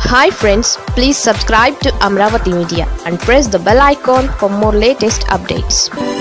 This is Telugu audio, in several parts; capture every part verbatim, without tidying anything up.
Hi friends, please subscribe to Amravati Media and press the bell icon for more latest updates.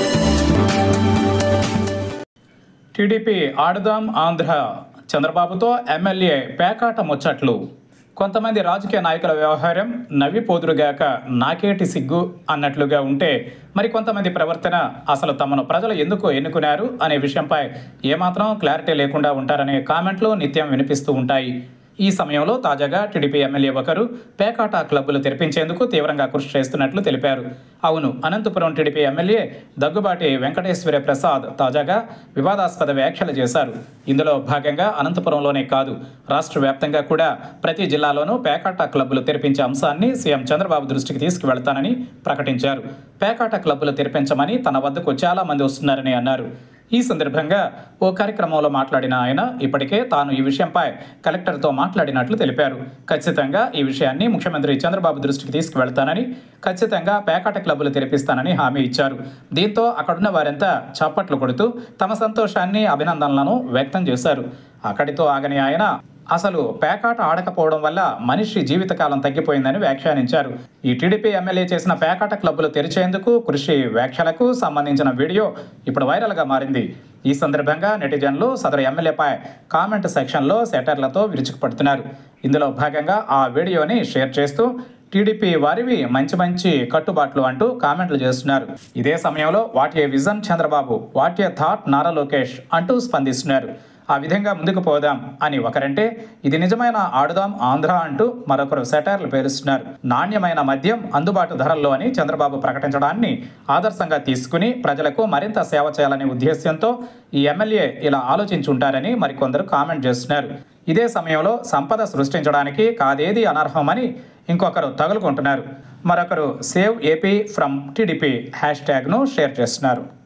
TDP Aadudam Andhra చంద్రబాబుతో ఎమ్మెల్యే పేకాట ముచ్చట్లు. కొంతమంది రాజకీయ నాయకుల వ్యవహారం నవ్విపోదురుగాక నాకేటి సిగ్గు అన్నట్లుగా ఉంటే, మరి కొంతమంది ప్రవర్తన అసలు తమను ప్రజలు ఎందుకు ఎన్నుకున్నారు అనే విషయంపై ఏమాత్రం క్లారిటీ లేకుండా ఉంటారనే కామెంట్లు నిత్యం వినిపిస్తూ ఉంటాయి. ఈ సమయంలో తాజాగా టీడీపీ ఎమ్మెల్యే ఒకరు పేకాట క్లబ్బులు తెరిపించేందుకు తీవ్రంగా కృషి చేస్తున్నట్లు తెలిపారు. అవును, అనంతపురం టీడీపీ ఎమ్మెల్యే దగ్గుబాటి వెంకటేశ్వర ప్రసాద్ తాజాగా వివాదాస్పద వ్యాఖ్యలు చేశారు. ఇందులో భాగంగా అనంతపురంలోనే కాదు, రాష్ట్ర వ్యాప్తంగా కూడా ప్రతి జిల్లాలోనూ పేకాట క్లబ్బులు తెరిపించే అంశాన్ని సీఎం చంద్రబాబు దృష్టికి తీసుకువెళ్తానని ప్రకటించారు. పేకాట క్లబ్బులు తెరిపించమని తన వద్దకు చాలా మంది వస్తున్నారని అన్నారు. ఈ సందర్భంగా ఓ కార్యక్రమంలో మాట్లాడిన ఆయన ఇప్పటికే తాను ఈ విషయంపై కలెక్టర్తో మాట్లాడినట్లు తెలిపారు. ఖచ్చితంగా ఈ విషయాన్ని ముఖ్యమంత్రి చంద్రబాబు దృష్టికి తీసుకువెళ్తానని, ఖచ్చితంగా పేకాట క్లబ్బులు తెరిపిస్తానని హామీ ఇచ్చారు. దీంతో అక్కడున్న వారంతా చప్పట్లు కొడుతూ తమ సంతోషాన్ని, అభినందనలను వ్యక్తం చేశారు. అక్కడితో ఆగని ఆయన అసలు పేకాట ఆడకపోవడం వల్ల మనిషి జీవితకాలం తగ్గిపోయిందని వ్యాఖ్యానించారు. ఈ టీడీపీ ఎమ్మెల్యే చేసిన పేకాట క్లబ్బులు తెరిచేందుకు కృషి వ్యాఖ్యలకు సంబంధించిన వీడియో ఇప్పుడు వైరల్గా మారింది. ఈ సందర్భంగా నెటిజన్లు సదరు ఎమ్మెల్యేపై కామెంట్ సెక్షన్లో సెటర్లతో విరుచుకుపడుతున్నారు. ఇందులో భాగంగా ఆ వీడియోని షేర్ చేస్తూ టీడీపీ వారివి మంచి మంచి కట్టుబాట్లు అంటూ కామెంట్లు చేస్తున్నారు. ఇదే సమయంలో వాట్ ఏ విజన్ చంద్రబాబు, what a thought Nara Lokesh అంటూ స్పందిస్తున్నారు. ఆ విధంగా ముందుకు పోదాం అని ఒకరంటే, ఇది నిజమైన ఆడుదాం ఆంధ్ర అంటూ మరొకరు సెటైర్లు పేరుస్తున్నారు. నాణ్యమైన మద్యం అందుబాటు ధరల్లో అని చంద్రబాబు ప్రకటించడాన్ని ఆదర్శంగా తీసుకుని ప్రజలకు మరింత సేవ చేయాలనే ఉద్దేశ్యంతో ఈ ఎమ్మెల్యే ఇలా ఆలోచించుంటారని మరికొందరు కామెంట్ చేస్తున్నారు. ఇదే సమయంలో సంపద సృష్టించడానికి కాదేది అనర్హమని ఇంకొకరు తగులుకుంటున్నారు. మరొకరు save AP from TDP hash ట్యాగ్ను షేర్ చేస్తున్నారు.